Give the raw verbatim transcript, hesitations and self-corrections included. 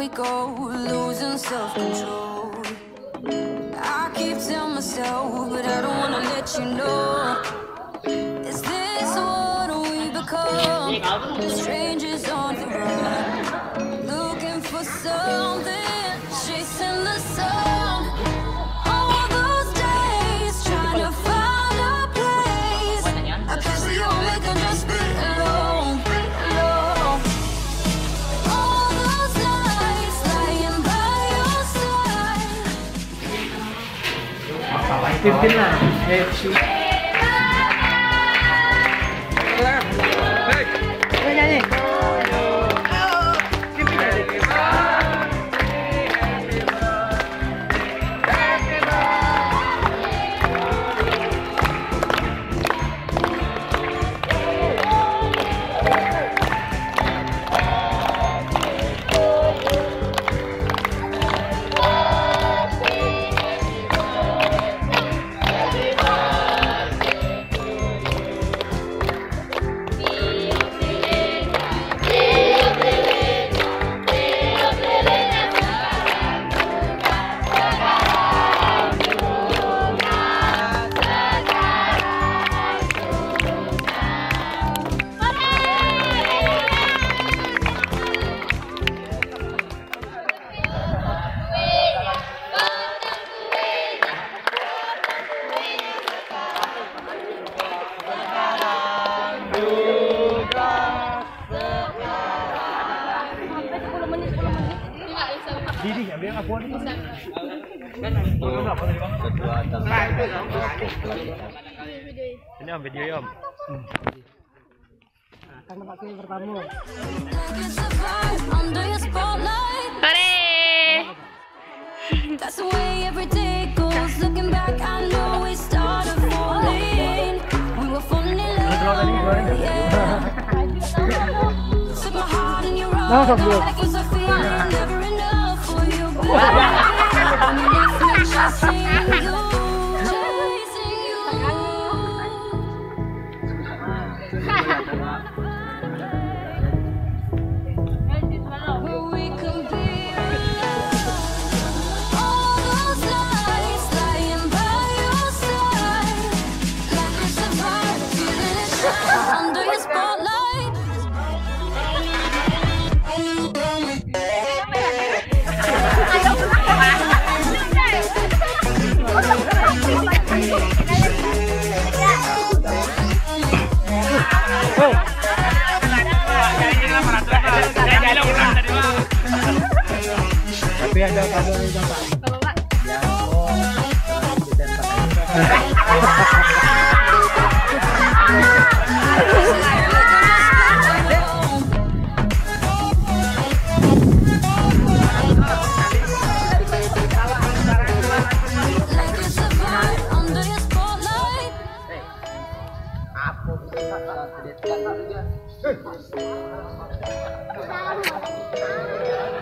we go, losing self-control. I keep telling myself, but I don't wanna let you know. Is this what we become? Strangers on the run, looking for something, chasing the sun. All those days, trying to find a place. I guess we all make a just be alone, alone. All those nights lying by your side. Pimpin lah, eh si. Hei, nyanyi. Didi, ambil yang aku ini. Ini ambil video om. Kan tempat ini pertama. That's the way every day goes. Looking back, I know we started falling. We were falling in love. Yeah. Took my heart in your arms. Like it was a feeling never enough for you. When you left me chasing you, chasing you. Where we can be. Under your spotlight. Tapi ada kabar dari Bapak. Ya, oh. Hey.